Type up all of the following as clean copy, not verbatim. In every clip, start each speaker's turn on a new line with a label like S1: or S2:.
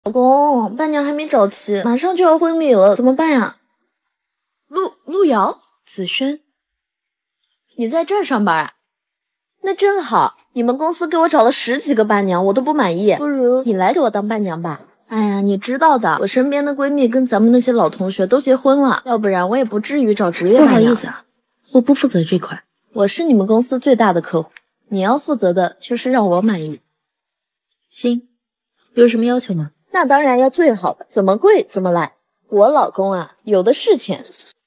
S1: 老公，伴娘还没找齐，马上就要婚礼了，怎么办呀？陆瑶，
S2: 子轩，
S1: 你在这儿上班啊？那正好，你们公司给我找了10几个伴娘，我都不满意，不如你来给我当伴娘吧。哎呀，你知道的，我身边的闺蜜跟咱们那些老同学都结婚了，要不然我也不至于找职业伴娘。
S2: 不好意思啊，我不负责这块。
S1: 我是你们公司最大的客户，你要负责的就是让我满意。
S2: 行，有什么要求吗？
S1: 那当然要最好的，怎么贵怎么来。我老公啊，有的是钱。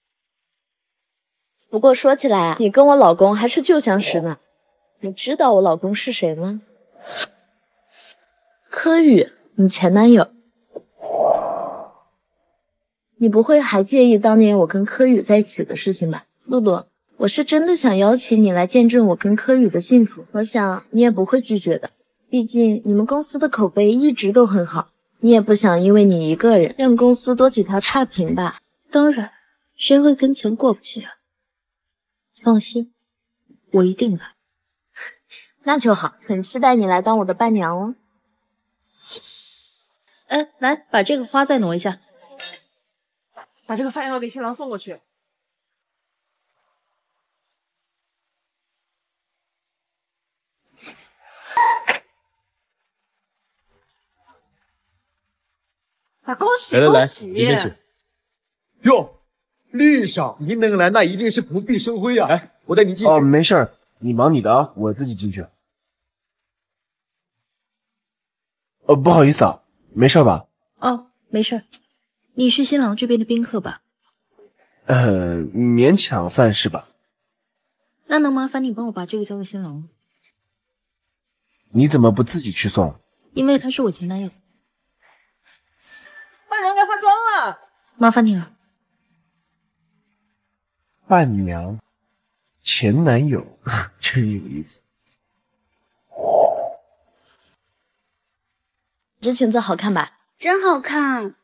S1: 不过说起来啊，你跟我老公还是旧相识呢。你知道我老公是谁吗？柯宇，你前男友。你不会还介意当年我跟柯宇在一起的事情吧？露露，我是真的想邀请你来见证我跟柯宇的幸福，我想你也不会拒绝的。毕竟你们公司的口碑一直都很好，你也不想因为你一个人让公司多几条差评吧？
S2: 当然，谁会跟钱过不去啊？放心，我一定来。
S1: 那就好，很期待你来当我的伴娘哦。
S2: 哎，来，把这个花再挪一下。
S3: 把这个饭要给新郎送过去。啊，恭喜恭喜！
S4: 里面请。哟，绿少，您能来，那一定是不必生辉啊！来，我带您进去。
S5: 哦，没事儿，你忙你的啊，我自己进去。不好意思啊，没事吧？
S2: 哦，没事儿。你是新郎这边的宾客吧？
S5: 勉强算是吧。
S2: 那能麻烦你帮我把这个交给新郎吗？
S5: 你怎么不自己去送？
S2: 因为他是我前男友。
S3: 伴娘该化妆了，
S2: 麻烦你了。
S5: 伴娘，前男友，真有意思。
S1: 这裙子好看吧？
S6: 真好看。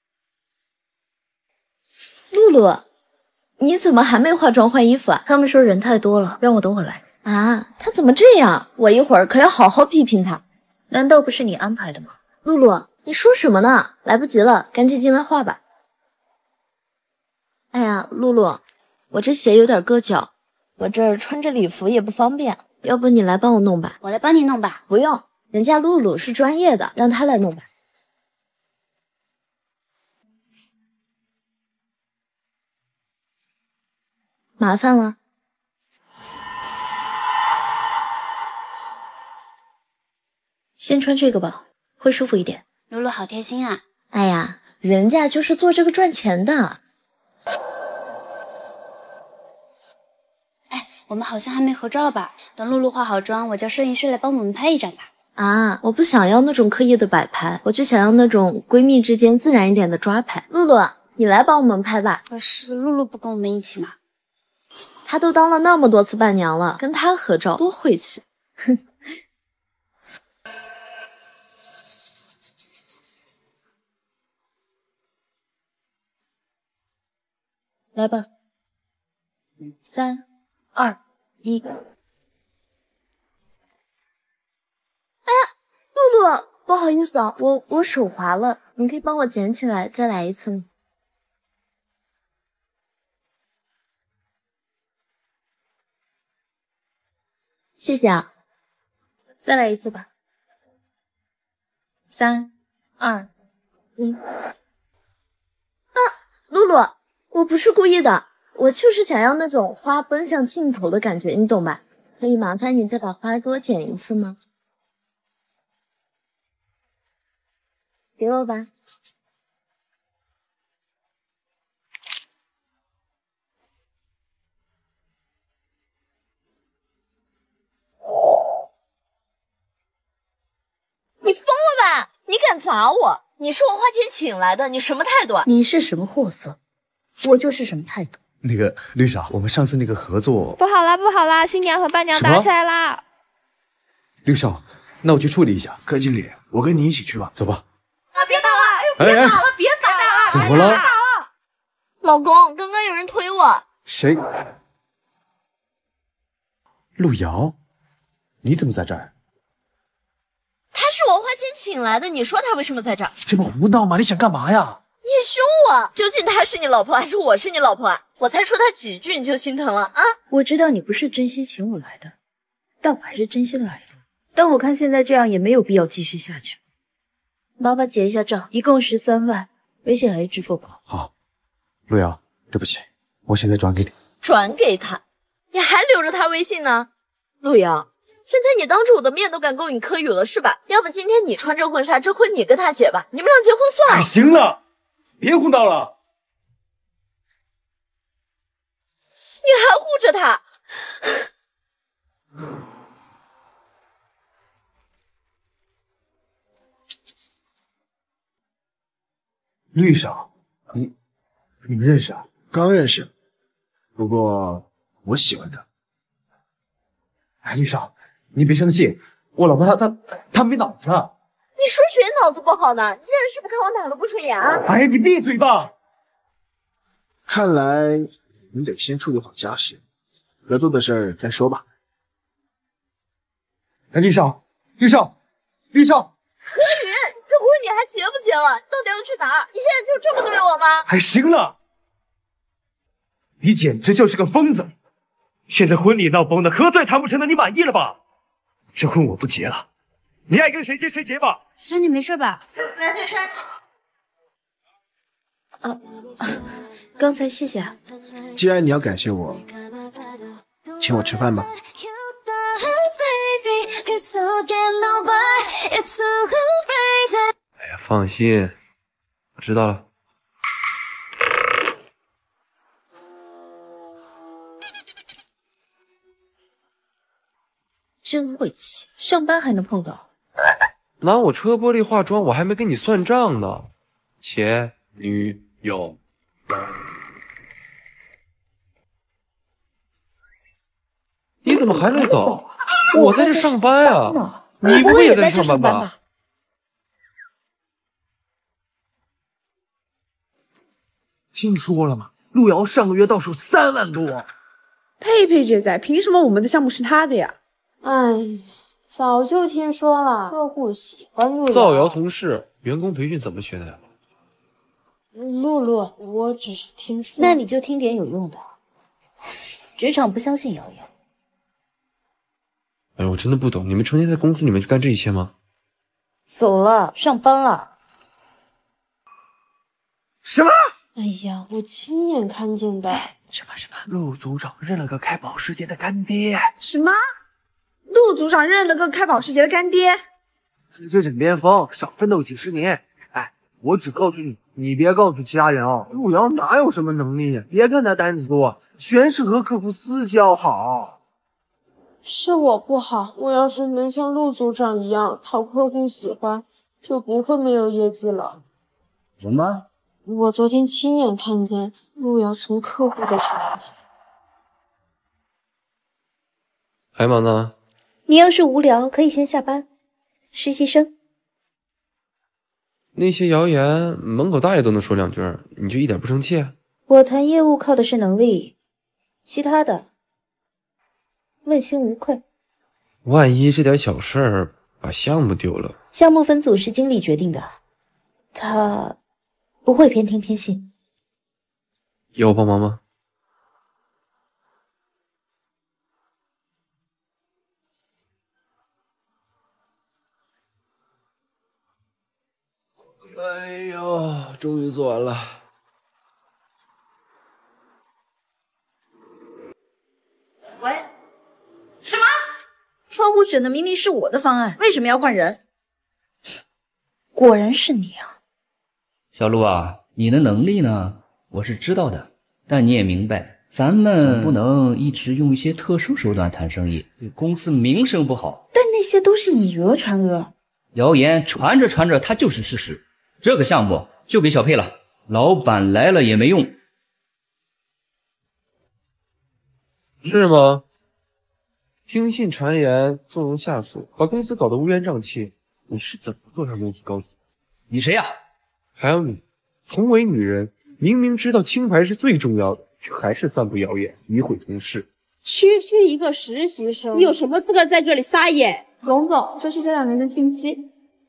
S1: 露露，你怎么还没化妆换衣服啊？
S2: 他们说人太多了，让我等会儿来。
S1: 啊，他怎么这样？我一会儿可要好好批评他。
S2: 难道不是你安排的吗？
S1: 露露，你说什么呢？来不及了，赶紧进来化吧。哎呀，露露，我这鞋有点硌脚，我这儿穿着礼服也不方便，要不你来帮我弄吧？
S6: 我来帮你弄吧。
S1: 不用，人家露露是专业的，让她来弄吧。麻烦了。
S2: 先穿这个吧，会舒服一点。
S6: 露露好贴心啊！
S1: 哎呀，人家就是做这个赚钱的。
S6: 哎，我们好像还没合照吧？等露露化好妆，我叫摄影师来帮我们拍一张吧。
S1: 啊，我不想要那种刻意的摆拍，我就想要那种闺蜜之间自然一点的抓拍。露露，你来帮我们拍吧。
S6: 可是露露不跟我们一起嘛？
S1: 她都当了那么多次伴娘了，跟她合照多晦气。哼。
S2: 来吧，3、2、1。
S1: 哎呀，露露，不好意思啊，我手滑了，你可以帮我捡起来再来一次吗？谢谢啊。
S2: 再来一次吧。3、2、1。
S1: 露露，我不是故意的，我就是想要那种花奔向尽头的感觉，你懂吧？可以麻烦你再把花给我剪一次吗？给我吧。你疯了吧？你敢砸我？你是我花钱请来的，你什么态度啊？
S2: 你是什么货色，我就是什么态度。
S4: 那个绿少，我们上次那个合作
S7: 不好啦，不好啦，新娘和伴娘打起来啦！
S4: 绿少，那我去处理一下。
S5: 柯经理，我跟你一起去吧。
S4: 走吧。
S7: 啊，别打了！哎呦，别打了，别打了！
S4: 怎么了？
S1: 老公，刚刚有人推我。
S4: 谁？路遥，你怎么在这儿？
S1: 他是我花钱请来的，你说他为什么在这儿？
S4: 这不胡闹吗？你想干嘛呀？
S1: 你凶我！究竟他是你老婆还是我是你老婆啊？我才说他几句你就心疼了啊？
S2: 我知道你不是真心请我来的，但我还是真心来了。但我看现在这样也没有必要继续下去。麻烦结一下账，一共13万，微信还是支付宝？
S4: 好，陆瑶，对不起，我现在转给你。
S1: 转给他？你还留着他微信呢？陆瑶，现在你当着我的面都敢勾引柯宇了是吧？要不今天你穿着婚纱，这婚你跟他结吧，你们俩结婚算了。
S4: 哎，行了，别胡闹了。
S1: 你还护着他？
S4: 绿少，你们认识啊？
S5: 刚认识，不过我喜欢他。
S4: 哎，绿少，你别生气，我老婆她没脑子。
S1: 你说谁脑子不好呢？你现在是不是看我哪个不顺眼啊？
S4: 哎，你闭嘴吧！
S5: 看来你得先处理好家事，合作的事儿再说吧。
S4: 哎，绿少，绿少，绿少，
S1: 柯宇，这婚你还结不结了？到底要去哪儿？你现在就这么对我吗？
S4: 还行了，你简直就是个疯子！现在婚礼闹崩的，合作也谈不成的，你满意了吧？这婚我不结了，你爱跟谁结谁结吧。
S6: 兄弟没事吧？
S2: 刚才谢谢啊。
S5: 既然你要感谢我，请我吃饭吧。
S8: 哎呀，放心，我知道了。
S2: 真晦气，上班还能碰到。
S8: 拿我车玻璃化妆，我还没跟你算账呢。前女友，你怎么还没走？我在这上班啊！你不会也在上班吧？
S4: 听说了吗？路遥上个月到手3万多。
S3: 佩佩姐在，凭什么我们的项目是她的呀？
S9: 哎呀，早就听说了，客户喜欢陆遥。
S8: 造谣同事，员工培训怎么学的呀？
S9: 露露，我只是听说。
S2: 那你就听点有用的。职场不相信谣言。
S8: 哎，我真的不懂，你们成天在公司里面去干这一切吗？
S2: 走了，上班了。
S4: 什么？
S9: 哎呀，我亲眼看见的。
S4: 什么？陆组长认了个开保时捷的干爹。
S3: 什么？陆组长认了个开保时捷的干爹？
S4: 这枕边风，少奋斗几十年。哎，我只告诉你，你别告诉其他人哦。陆遥哪有什么能力？别看他单子多，全是和客户私交好。
S9: 是我不好，我要是能像陆组长一样讨客户喜欢，就不会没有业绩了。
S5: 什么？
S9: 我昨天亲眼看见陆遥从客户的手上起。
S8: 还忙呢？
S2: 你要是无聊，可以先下班。实习生。
S8: 那些谣言，门口大爷都能说2句，你就一点不生气？
S2: 我谈业务靠的是能力，其他的问心无愧。
S8: 万一这点小事儿把项目丢了，
S2: 项目分组是经理决定的，他不会偏听偏信。
S8: 要我帮忙吗？哎呦，终于做完了。
S2: 喂，什么？客户选的明明是我的方案，为什么要换人？果然是你啊！
S10: 小陆啊，你的能力呢，我是知道的，但你也明白，咱们不能一直用一些特殊手段谈生意，对公司名声不好。
S2: 但那些都是以讹传讹，
S10: 谣言传着传着，它就是事实。这个项目就给小佩了，老板来了也没用。
S8: 是吗？听信谗言，纵容下属，把公司搞得乌烟瘴气，你是怎么坐上公司高级？
S10: 你谁呀？
S8: 还有你，同为女人，明明知道清白是最重要的，却还是散布谣言，诋毁同事。
S9: 区区一个实习生，你有什么资格在这里撒野？
S7: 龙总，这是这2年的信息。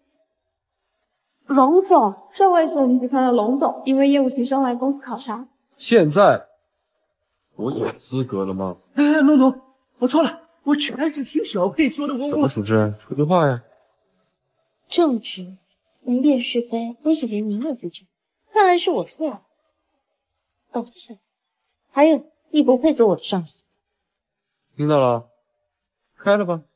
S7: 龙总，这位是我们集团的龙总，因为业务提升来公司考察。
S8: 现在我有资格了吗？
S5: 哎，龙总，我错了，我全是听小佩说的。
S8: 怎么处置？说句话呀！
S2: 正直，明辨是非，我以为您也是这样，看来是我错了，道歉。还有，你不配做我的上司。
S8: 听到了，开了吧。